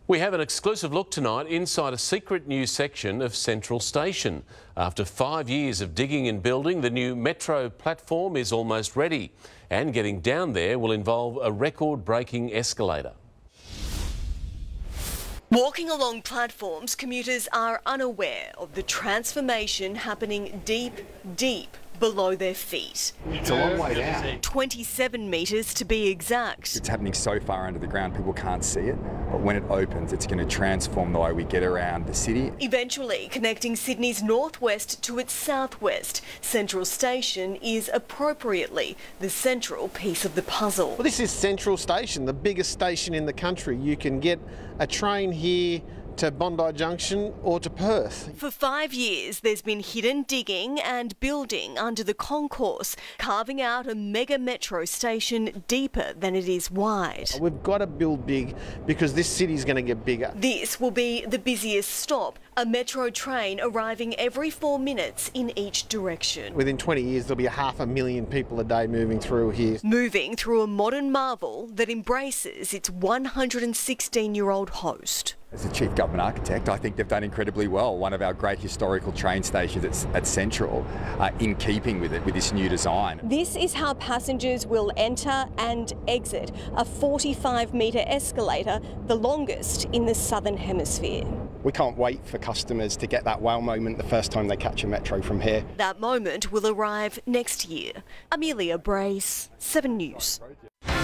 We have an exclusive look tonight inside a secret new section of Central Station. After 5 years of digging and building, the new metro platform is almost ready. And getting down there will involve a record-breaking escalator. Walking along platforms, commuters are unaware of the transformation happening deep below their feet. It's a long way down. 27 metres to be exact. It's happening so far under the ground, people can't see it. But when it opens, it's going to transform the way we get around the city. Eventually connecting Sydney's northwest to its southwest, Central Station is appropriately the central piece of the puzzle. Well, this is Central Station, the biggest station in the country. You can get a train here to Bondi Junction or to Perth. For 5 years, there's been hidden digging and building under the concourse, carving out a mega metro station deeper than it is wide. We've got to build big because this city's going to get bigger. This will be the busiest stop, a metro train arriving every 4 minutes in each direction. Within 20 years, there'll be 500,000 people a day moving through here. Moving through a modern marvel that embraces its 116-year-old host. As the Chief Government Architect, I think they've done incredibly well. One of our great historical train stations at Central, in keeping with it, with this new design. This is how passengers will enter and exit a 45-metre escalator, the longest in the Southern Hemisphere. We can't wait for customers to get that wow moment the first time they catch a metro from here. That moment will arrive next year. Amelia Brace, 7 News.